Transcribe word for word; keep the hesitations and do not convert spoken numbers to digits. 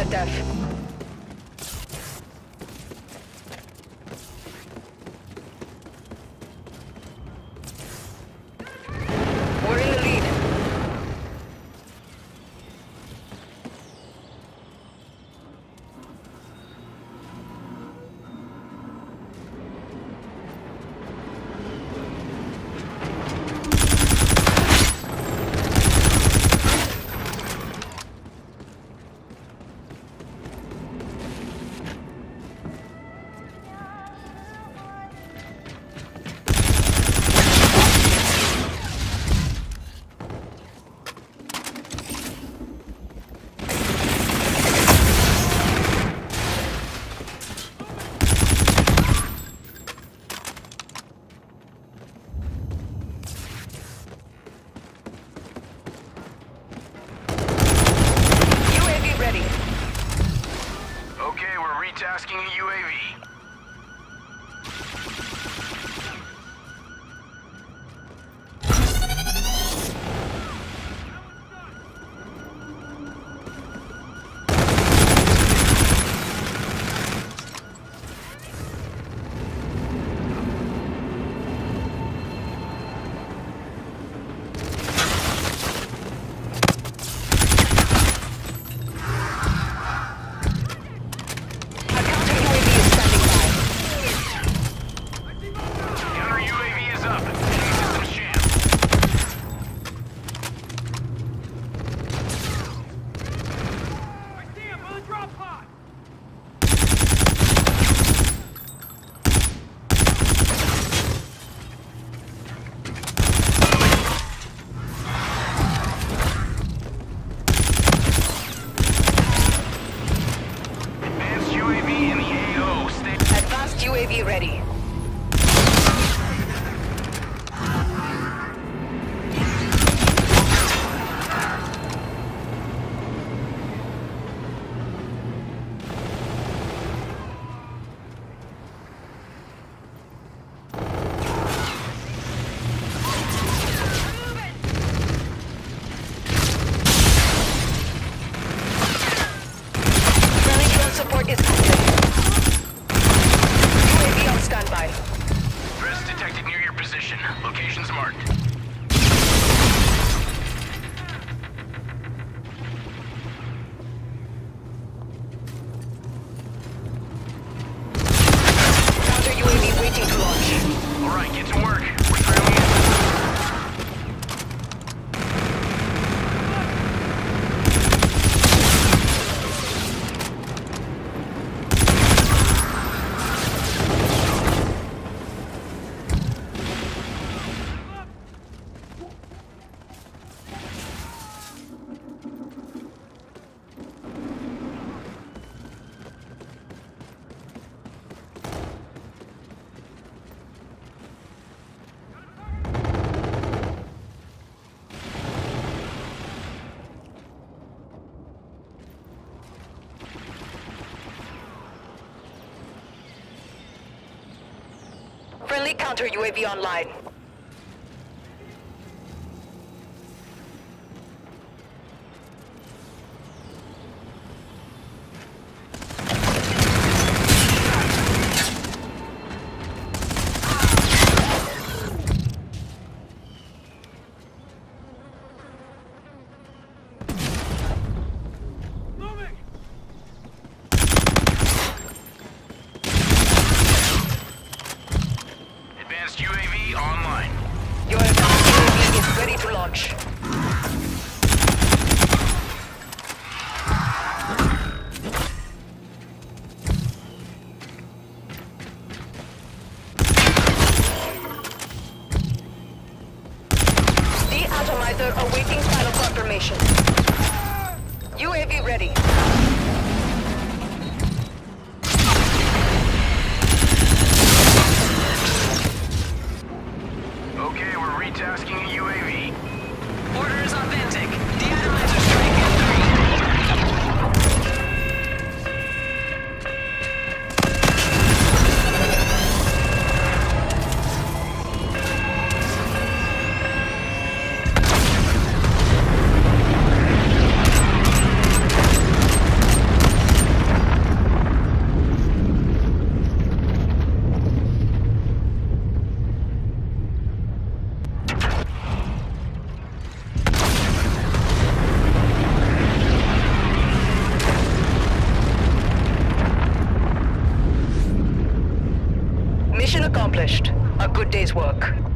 Dev. We're in the lead. Tasking a U A V. U A V ready. Friendly drone support is active. Standby. Threats detected near your position. Locations marked. Counter U A V waiting to launch. All right, get to work. We're trailing in. Friendly counter U A V online. U A V online. Your advanced U A V is ready to launch. The atomizer awaiting final confirmation. U A V ready. Okay, we're retasking a U A V. Order is authentic. De-atomizer strike in three. day's work.